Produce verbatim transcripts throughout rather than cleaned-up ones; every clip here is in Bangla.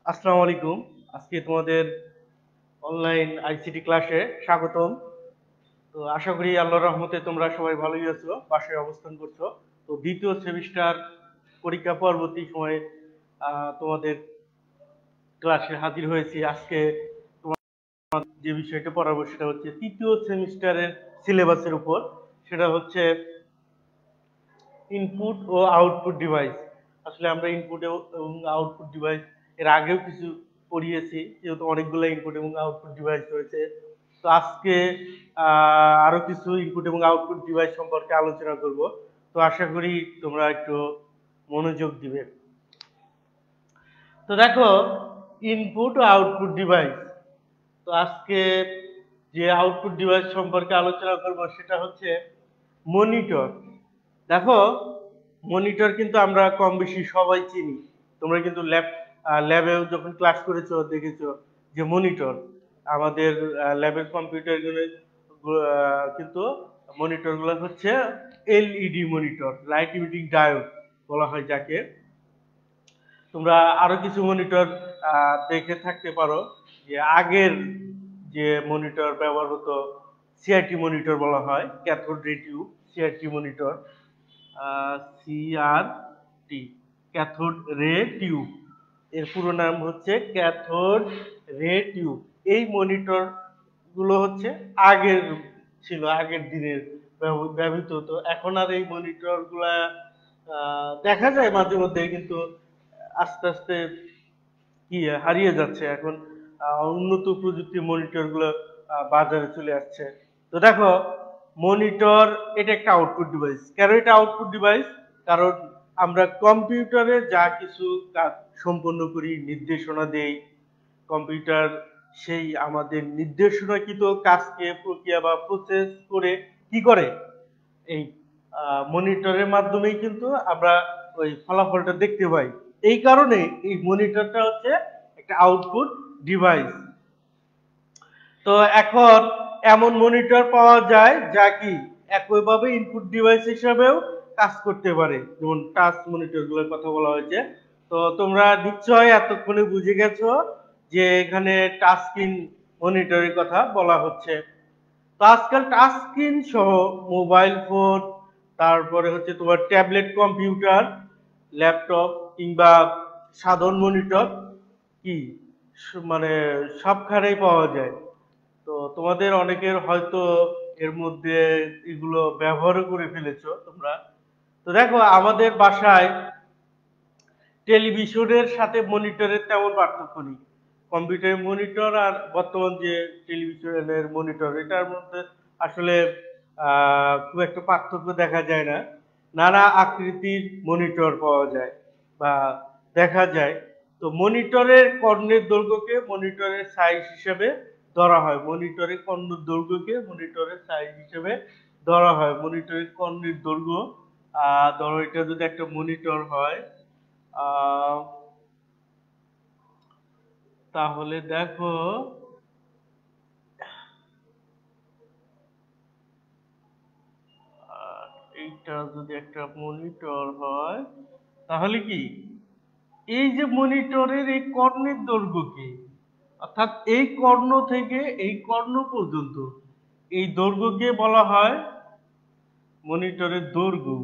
আসসালামু আলাইকুম। আজকে তোমাদের অনলাইন আইসিটি ক্লাসে স্বাগতম। তো আশা করি আল্লাহর রহমতে তোমরা সবাই ভালোই আছো, বাসায় অবস্থান করছো। তো দ্বিতীয় সেমিস্টার পরীক্ষা পরবর্তী সময়ে আহ, তোমাদের ক্লাসে হাজির হয়েছি। আজকে যে বিষয়টা পড়াবো সেটা হচ্ছে তৃতীয় সেমিস্টারের সিলেবাসের উপর। সেটা হচ্ছে ইনপুট ও আউটপুট ডিভাইস। আসলে আমরা ইনপুট এবং আউটপুট ডিভাইস এর আগেও কিছু পড়িয়েছি, যেহেতু অনেকগুলো ইনপুট এবং আউটপুট ডিভাইস রয়েছে। তো আজকে আহ, আরো কিছু ইনপুট এবং আউটপুট ডিভাইস সম্পর্কে আলোচনা করব। তো আশা করি তোমরা একটু মনোযোগ দিবে। তো দেখো, ইনপুট ও আউটপুট ডিভাইস। তো আজকে যে আউটপুট ডিভাইস সম্পর্কে আলোচনা করব সেটা হচ্ছে মনিটর। দেখো, মনিটর কিন্তু আমরা কম বেশি সবাই চিনি। তোমরা কিন্তু ল্যাব ল্যাবেও যখন ক্লাস করেছো দেখেছো যে মনিটর আমাদের ল্যাবের কম্পিউটার গুলো কিন্তু মনিটর গুলো হচ্ছে LED monitor, light emitting diode বলা হয় যাকে। তোমরা আরো কিছু মনিটর দেখে থাকতে পারো, যে আগের যে মনিটর ব্যবহার হতো সিআরটি মনিটর বলা হয়, cathode ray tube CRT monitor. CRT cathode ray tube, এর পুরো নাম হচ্ছে ক্যাথোড রে টিউব। এই মনিটর গুলো হচ্ছে আগের ছিল, আগের দিনের ব্যব- ব্যবহৃত হতো। এখন আর এই মনিটর গুলা আহ, দেখা যায় মাঝে মধ্যে, কিন্তু আস্তে আস্তে কি হারিয়ে যাচ্ছে। এখন আহ, উন্নত প্রযুক্তির মনিটর গুলো আহ, বাজারে চলে আসছে। তো দেখো, মনিটর এটা একটা আউটপুট ডিভাইস। কেন এটা আউটপুট ডিভাইস? কারণ আমরা কম্পিউটারে যা কিছু কাজ সম্পন্ন করি, নির্দেশনা দেই, কম্পিউটার সেই আমাদের নির্দেশনাকৃত কাজকে প্রক্রিয়া বা প্রসেস করে কি করে, এই মনিটরের মাধ্যমেই কিন্তু আমরা ওই ফলাফলটা দেখতে পাই। এই কারণে এই মনিটরটা হচ্ছে একটা আউটপুট ডিভাইস। তো এখন এমন মনিটর পাওয়া যায় যা কি একইভাবে ইনপুট ডিভাইস হিসাবেও কাজ করতে পারে, যেমন টাচ মনিটর গুলোর কথা বলা হয়েছে। তো তোমরা নিশ্চয়ই এতক্ষণে বুঝে গেছো যে এখানে টাচ স্ক্রিন মনিটরের কথা বলা হচ্ছে। তো আজকাল টাচ স্ক্রিন সহ মোবাইল ফোন, তারপরে হচ্ছে তোমার ট্যাবলেট কম্পিউটার, ল্যাপটপ কিংবা সাধারণ মনিটর কি স- মানে সবখানেই পাওয়া যায়। তো তোমাদের অনেকের হয়তো এর মধ্যে এগুলো ব্যবহারও করে ফেলেছো তোমরা। তো দেখো, আমাদের বাসায় টেলিভিশনের সাথে মনিটরের তেমন পার্থক্য নেই। কম্পিউটারের মনিটর আর বর্তমান যে টেলিভিশনের মনিটর, এটার মধ্যে আসলে আহ, খুব একটা পার্থক্য দেখা যায় না। নানা আকৃতির মনিটর পাওয়া যায় বা দেখা যায়। তো মনিটরের কর্ণের দৈর্ঘ্যকে মনিটরের সাইজ হিসেবে ধরা হয়। মনিটরের কর্ণের দৈর্ঘ্যকে মনিটরের সাইজ হিসেবে ধরা হয়। মনিটরের কর্ণের দৈর্ঘ্য, আহ ধরো এটা যদি একটা মনিটর হয়, আহ, তাহলে দেখো, আহ, এইটা যদি একটা মনিটর হয়, তাহলে কি এই যে মনিটরের এই কর্ণের দৈর্ঘ্য কি, অর্থাৎ এই কর্ণ থেকে এই কর্ণ পর্যন্ত এই দৈর্ঘ্যকে বলা হয় মনিটরের দৈর্ঘ্য।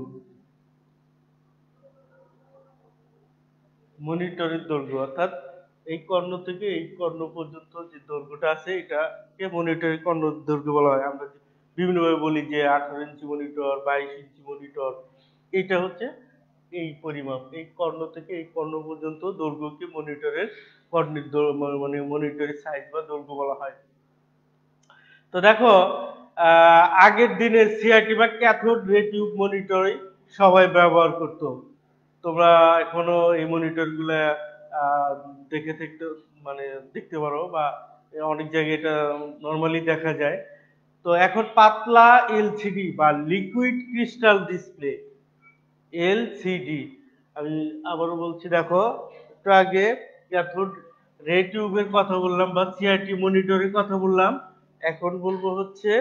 মনিটরের দৈর্ঘ্য অর্থাৎ এই কর্ণ থেকে এই কর্ণ পর্যন্ত যে দৈর্ঘ্যটা আছে এটাকে মনিটরের কর্ণ দৈর্ঘ্য বলা হয়। আমরা বিভিন্নভাবে বলি যে আঠারো ইঞ্চি মনিটর, বাইশ ইঞ্চি মনিটর। এইটা হচ্ছে এই পরিমাপ, এই কর্ণ থেকে এই কর্ণ পর্যন্ত দৈর্ঘ্যকে মনিটরের কর্ণের দৈ- মানে মনিটরের সাইজ বা দৈর্ঘ্য বলা হয়। তো দেখো, আহ, আগের দিনে সিআরটি বা ক্যাথোড রে টিউব মনিটরই সবাই ব্যবহার করতো। তোমরা এখনো এই মনিটর গুলা আহ, দেখে থাকতে মানে দেখতে পারো, বা অনেক জায়গায় এটা নর্মালি দেখা যায়। তো এখন পাতলা এলসিডি বা লিকুইড ক্রিস্টাল ডিসপ্লে, এলসিডি। আমি আবারও বলছি, দেখো, একটু আগে ক্যাথোড রে টিউবের কথা বললাম বা সিআরটি মনিটরের কথা বললাম, এখন বলবো হচ্ছে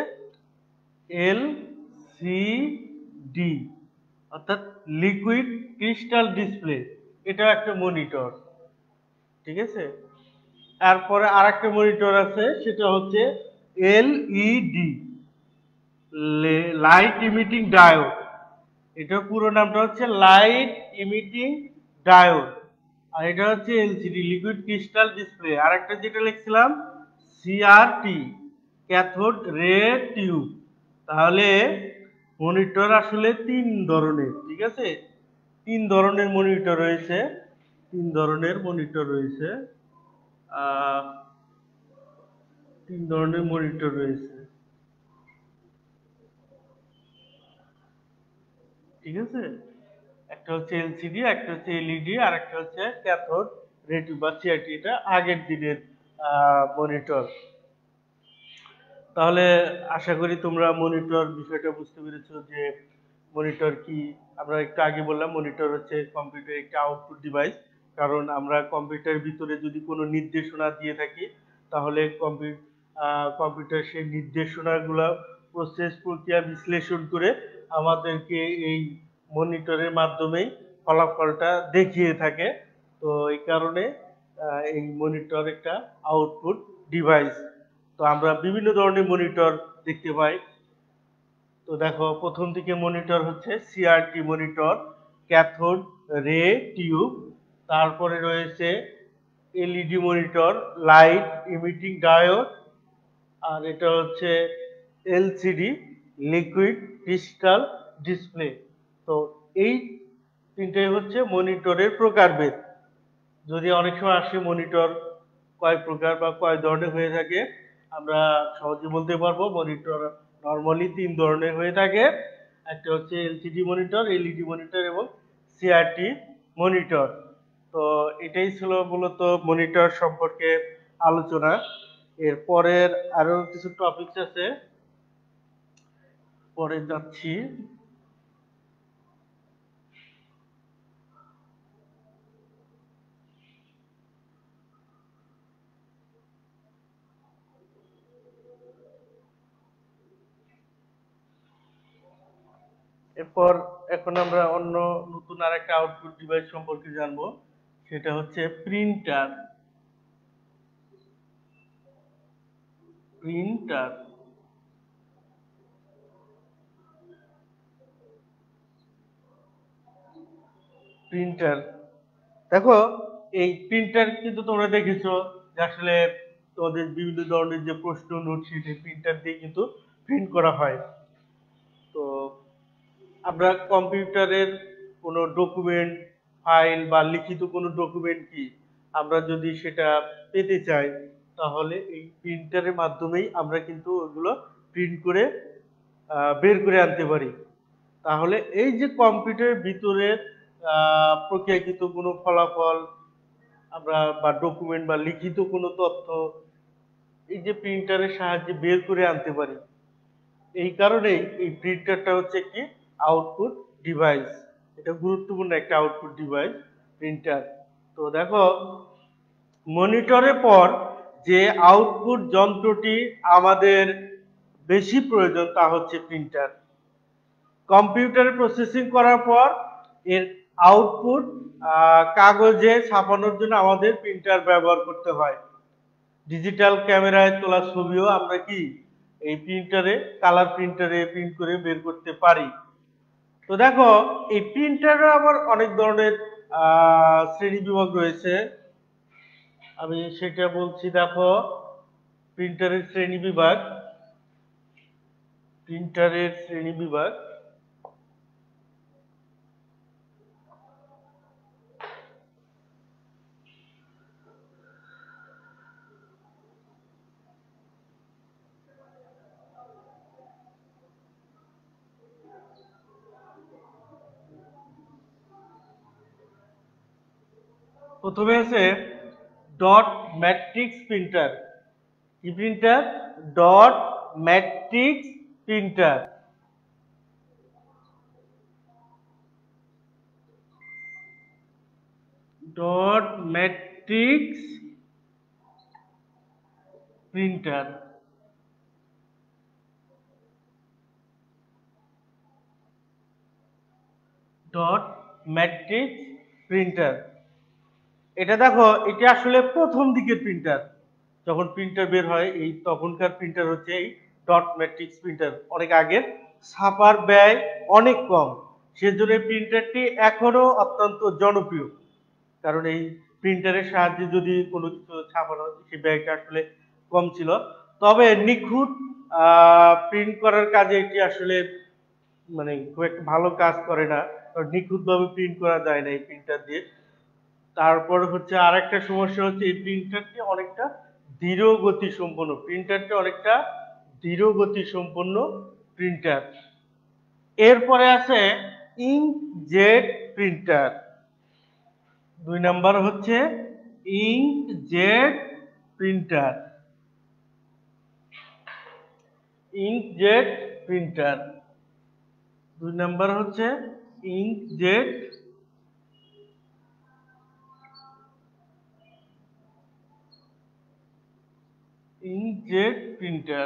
এলসিডি, অর্থাৎ লিকুইড ক্রিস্টাল ডিসপ্লে। এটা একটা মনিটর, ঠিক আছে। তারপরে আরেকটা মনিটর আছে, সেটা হচ্ছে এলইডি, লাইট ইমিটিং ডায়োড। এটার পুরো নামটা হচ্ছে লাইট ইমিটিং ডায়োড। আর এটা হচ্ছে এলসিডি, লিকুইড ক্রিস্টাল ডিসপ্লে। আর একটা যেটা লিখছিলাম সিআরটি, ক্যাথোড রে টিউব। তাহলে মনিটর আসলে তিন ধরনের, ঠিক আছে। তিন ধরনের মনিটর রয়েছে, তিন ধরনের মনিটর রয়েছে আহ তিন ধরনের মনিটর রয়েছে, ঠিক আছে। একটা হচ্ছে এলসিডি, একটা হচ্ছে এলইডি, আর একটা হচ্ছে ক্যাথোড রে টিউব বা সিআরটি। এটা আগের দিনের মনিটর। তাহলে আশা করি তোমরা মনিটর বিষয়টা বুঝতে পেরেছো যে মনিটর কি। আমরা একটু আগে বললাম মনিটর হচ্ছে কম্পিউটার একটা আউটপুট ডিভাইস। কারণ আমরা কম্পিউটারের ভিতরে যদি কোনো নির্দেশনা দিয়ে থাকি, তাহলে কম্পিউটার সেই নির্দেশনাগুলো প্রসেস প্রক্রিয়া বিশ্লেষণ করে আমাদেরকে এই মনিটরের মাধ্যমেই ফলাফলটা দেখিয়ে থাকে। তো এই কারণে আহ, এই মনিটর একটা আউটপুট ডিভাইস। তো আমরা বিভিন্ন ধরনের মনিটর দেখতে পাই। তো দেখো, প্রথম দিকে মনিটর হচ্ছে CRT monitor, cathode ray tube. তারপরে রয়েছে LED monitor, light emitting diode. আর এটা হচ্ছে এলসিডি, লিকুইড ক্রিস্টাল ডিসপ্লে। তো এই তিনটাই হচ্ছে মনিটরের প্রকারভেদ। যদি অনেক সময় আসে মনিটর কয় প্রকার বা কয় ধরনের হয়ে থাকে, আমরা সহজে বলতে পারবো মনিটর নর্মালি তিন ধরনের হয়ে থাকে। একটা হচ্ছে এলসিডি মনিটর, এলইডি মনিটর এবং সিআরটি মনিটর। তো এটাই ছিল মূলত মনিটর সম্পর্কে আলোচনা। এর পরের আরো কিছু টপিকস আছে, পরে যাচ্ছি। এরপর এখন আমরা অন্য নতুন আরেকটা আউটপুট ডিভাইস সম্পর্কে জানবো, সেটা হচ্ছে প্রিন্টার। প্রিন্টার প্রিন্টার দেখো, এই প্রিন্টার কিন্তু তোমরা দেখেছো যে আসলে তোমাদের বিভিন্ন ধরনের যে প্রশ্ন নোট শিটে প্রিন্টার দিয়ে কিন্তু প্রিন্ট করা হয়। তো আমরা কম্পিউটারের কোনো ডকুমেন্ট, ফাইল বা লিখিত কোনো ডকুমেন্ট কি আমরা যদি সেটা পেতে চাই, তাহলে এই প্রিন্টারের মাধ্যমেই আমরা কিন্তু ওগুলো প্রিন্ট করে আহ, বের করে আনতে পারি। তাহলে এই যে কম্পিউটারের ভিতরে আহ, প্রক্রিয়াকৃত কোনো ফলাফল আমরা বা ডকুমেন্ট বা লিখিত কোনো তথ্য এই যে প্রিন্টারের সাহায্যে বের করে আনতে পারি। এই কারণেই এই প্রিন্টারটা হচ্ছে কি আউটপুট ডিভাইস। এটা গুরুত্বপূর্ণ একটা আউটপুট ডিভাইস, প্রিন্টার। তো দেখো, মনিটরের পর যে আউটপুট যন্ত্রটি আমাদের বেশি প্রয়োজন তা হচ্ছে প্রিন্টার। কম্পিউটারে প্রসেসিং করার পর এর আউটপুট কাগজে ছাপানোর জন্য আমাদের প্রিন্টার ব্যবহার করতে হয়। ডিজিটাল ক্যামেরায় তোলা ছবিও আমরা কি এই প্রিন্টারে, কালার প্রিন্টারে প্রিন্ট করে বের করতে পারি। তো দেখো, এই প্রিন্টারও আবার অনেক ধরনের আহ শ্রেণী বিভাগ রয়েছে। আমি সেটা বলছি, দেখো, প্রিন্টারের শ্রেণী বিভাগ প্রিন্টারের শ্রেণী বিভাগ প্রথমে আছে ডট ম্যাট্রিক্স প্রিন্টার। কি printer? Dot matrix printer. Dot matrix printer dot matrix printer এটা দেখো, এটা আসলে প্রথম দিকের প্রিন্টার। যখন প্রিন্টার বের হয় এই তখনকার প্রিন্টার হচ্ছে এই ডট ম্যাট্রিক্স প্রিন্টার, অনেক আগের। ছাপার ব্যয় অনেক কম, সেজন্য এই প্রিন্টারটি এখনো অত্যন্ত জনপ্রিয়। কারণ এই প্রিন্টারের সাহায্যে যদি কোনো কিছু ছাপানো হয় সেই ব্যয়টা আসলে কম ছিল। তবে নিখুঁত প্রিন্ট করার কাজে এটি আসলে মানে খুব একটা ভালো কাজ করে না, কারণ নিখুঁতভাবে প্রিন্ট করা যায় না এই প্রিন্টার দিয়ে। তারপর হচ্ছে আরেকটা সমস্যা হচ্ছে এই প্রিন্টারটি অনেকটা ধীর গতি সম্পন্ন প্রিন্টারটি অনেকটা ধীর গতি সম্পন্ন প্রিন্টার। এরপরে আছে ইঙ্কজেট প্রিন্টার। দুই নাম্বার হচ্ছে ইঙ্কজেট প্রিন্টার। ইঙ্কজেট প্রিন্টার দুই নাম্বার হচ্ছে ইঙ্কজেট ইঙ্কজেট প্রিন্টার।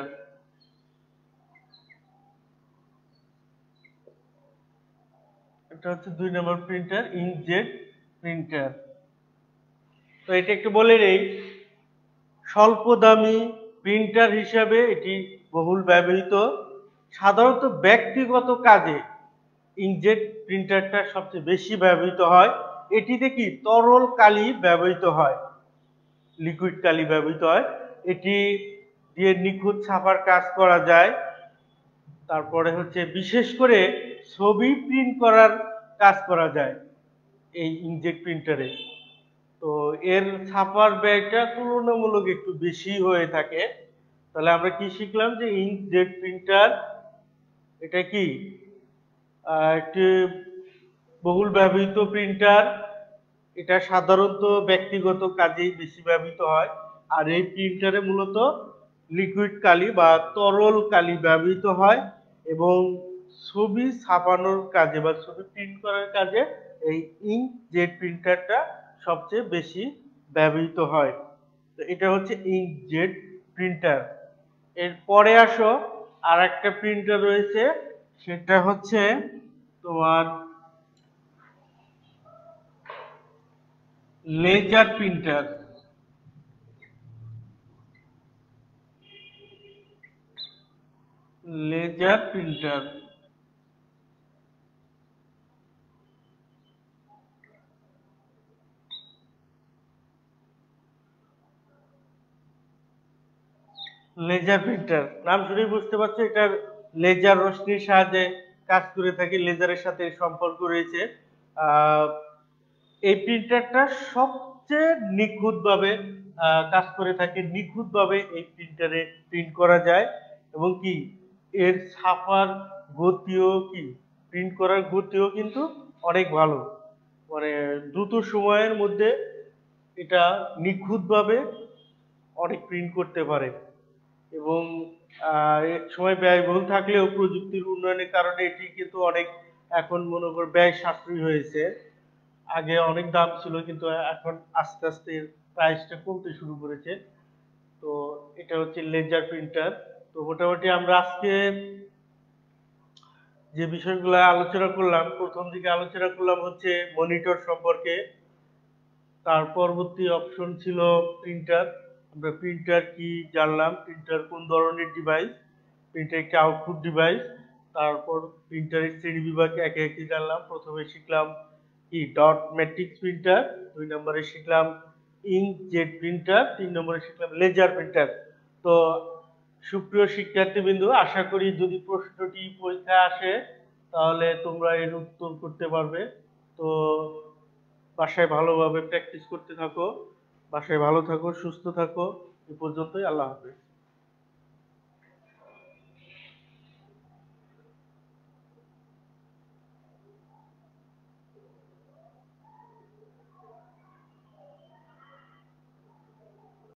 এটা হচ্ছে দুই নম্বর প্রিন্টার, ইঙ্কজেট প্রিন্টার। তো এটা একটু বলে নেই, স্বল্প দামি প্রিন্টার হিসাবে এটি বহুল ব্যবহৃত। সাধারণত ব্যক্তিগত কাজে ইঙ্কজেট প্রিন্টারটা সবচেয়ে বেশি ব্যবহৃত হয়। এটিতে কি তরল কালি ব্যবহৃত হয়, লিকুইড কালি ব্যবহৃত হয়। এটি দিয়ে নিখুঁত ছাপার কাজ করা যায়। তারপরে হচ্ছে বিশেষ করে ছবি প্রিন্ট করার কাজ করা যায় এই ইঙ্কজেট প্রিন্টারে। তো এর ছাপার ব্যয়টা তুলনামূলক একটু বেশি হয়ে থাকে। তাহলে আমরা কি শিখলাম যে ইঙ্কজেট প্রিন্টার এটা কি একটি বহুল ব্যবহৃত প্রিন্টার। এটা সাধারণত ব্যক্তিগত কাজেই বেশি ব্যবহৃত হয়। আর এই প্রিন্টারে মূলত লিকুইড কালি বা তরল কালি ব্যবহৃত হয় এবং ছবি ছাপানোর কাজে বা ছবি প্রিন্ট করার কাজে এই ইঙ্কজেট প্রিন্টারটা সবচেয়ে বেশি ব্যবহৃত হয়। তো এটা হচ্ছে ইঙ্কজেট প্রিন্টার। এরপরে আসো আর একটা প্রিন্টার রয়েছে, সেটা হচ্ছে তোমার laser printer. Laser printer laser printer নাম শুনেই বুঝতে পারছো, এটার লেজার রশ্মির সাহায্যে কাজ করে থাকে, লেজারের সাথে সম্পর্ক রয়েছে। আহ, এই প্রিন্টারটা সবচেয়ে নিখুঁতভাবে আহ, কাজ করে থাকে, নিখুঁতভাবে এই প্রিন্টারে প্রিন্ট করা যায় এবং কি এর ছাপার গতিও কি প্রিন্ট করার গতিও কিন্তু অনেক ভালো। মানে দ্রুত সময়ের মধ্যে এটা নিখুঁতভাবে অনেক প্রিন্ট করতে পারে এবং আহ, এর সময় ব্যয়বহুল থাকলেও প্রযুক্তির উন্নয়নের কারণে এটি কিন্তু অনেক এখন মনে কর ব্যয় সাশ্রয়ী হয়েছে। আগে অনেক দাম ছিল কিন্তু এখন আস্তে আস্তে এর প্রাইসটা কমতে শুরু করেছে। তো এটা হচ্ছে লেজার প্রিন্টার। তো মোটামুটি আমরা আজকে যে বিষয়গুলো আলোচনা করলাম, প্রথম দিকে আলোচনা করলাম হচ্ছে মনিটর সম্পর্কে, তার পরবর্তী অপশন ছিল প্রিন্টার। আমরা প্রিন্টার কি জানলাম, প্রিন্টার কোন ধরনের ডিভাইস, প্রিন্টার একটি আউটপুট ডিভাইস। তারপর প্রিন্টারের শ্রেণী বিভাগ একে একে জানলাম। প্রথমে শিখলাম কি ডট ম্যাট্রিক্স প্রিন্টার, দুই নম্বরে শিখলাম ইঙ্কজেট প্রিন্টার, তিন নম্বরে শিখলাম লেজার প্রিন্টার। তো সুপ্রিয় শিক্ষার্থীবৃন্দ, আশা করি যদি প্রশ্নটি পরীক্ষায় আসে তাহলে তোমরা এর উত্তর করতে পারবে। তো বাসায় ভালোভাবে প্র্যাকটিস করতে থাকো, বাসায় ভালো থাকো, সুস্থ থাকো। এ পর্যন্তই, আল্লাহ হাফেজ।